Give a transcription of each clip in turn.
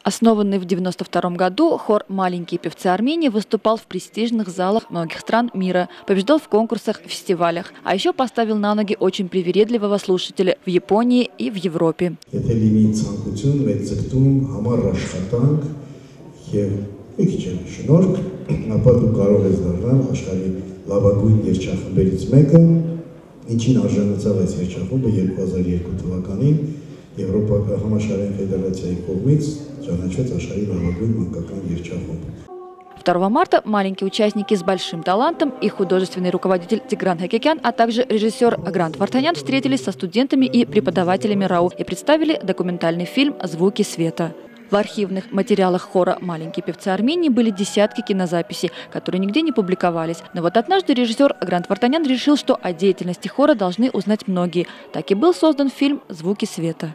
Основанный в 1992 году, хор «Маленькие певцы Армении» выступал в престижных залах многих стран мира, побеждал в конкурсах, фестивалях, а еще поставил на ноги очень привередливого слушателя в Японии и в Европе. Եվրոպական համաշխարհային ֆեդերացիայի կողմից ճանաչված աշխարհի լավագույն մանկական երգչախումբ. 2 марта маленькие участники с большим талантом и художественный руководитель Тигран Хакикян, а также режиссер Грант Вартанян встретились со студентами и преподавателями РАУ и представили документальный фильм «Звуки света». В архивных материалах хора «Маленькие певцы Армении» были десятки кинозаписей, которые нигде не публиковались. Но вот однажды режиссер Грант Вартанян решил, что о деятельности хора должны узнать многие. Так и был создан фильм «Звуки света».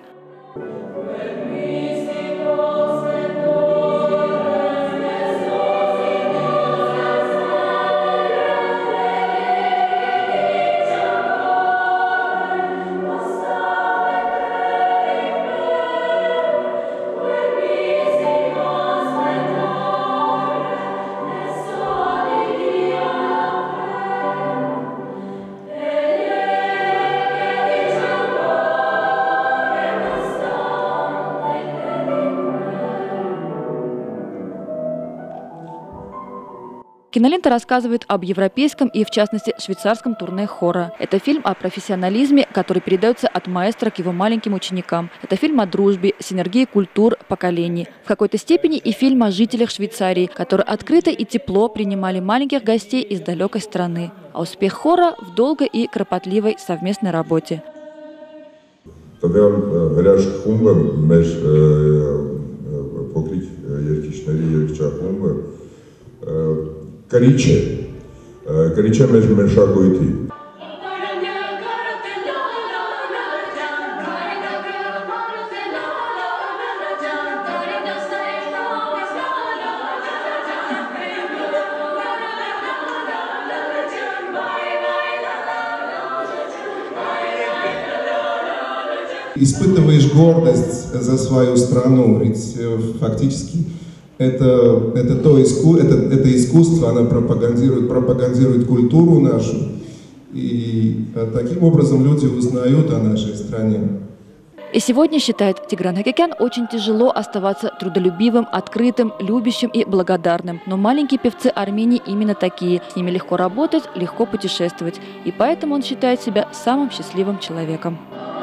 Кинолента рассказывает об европейском и, в частности, швейцарском турне хора. Это фильм о профессионализме, который передается от маэстро к его маленьким ученикам. Это фильм о дружбе, синергии культур, поколений. В какой-то степени и фильм о жителях Швейцарии, которые открыто и тепло принимали маленьких гостей из далекой страны. А успех хора в долгой и кропотливой совместной работе. Կրիչ է մեր մշակույթի։ Испытываешь гордость за свою страну, ведь фактически это искусство, оно пропагандирует культуру нашу, и таким образом люди узнают о нашей стране. И сегодня, считает Тигран Хакикян, очень тяжело оставаться трудолюбивым, открытым, любящим и благодарным. Но маленькие певцы Армении именно такие. С ними легко работать, легко путешествовать. И поэтому он считает себя самым счастливым человеком.